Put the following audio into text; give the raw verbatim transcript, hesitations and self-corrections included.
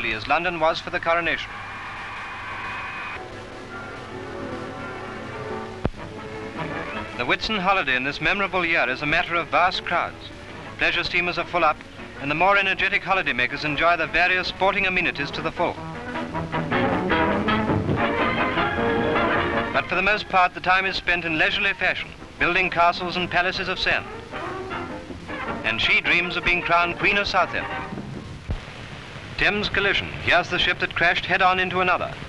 busy as London was for the coronation. The Whitsun Holiday in this memorable year is a matter of vast crowds. Pleasure steamers are full up, and the more energetic holidaymakers enjoy the various sporting amenities to the full. But for the most part, the time is spent in leisurely fashion, building castles and palaces of sand. And she dreams of being crowned Queen of Southend. Thames collision. Here's the ship that crashed head-on into another.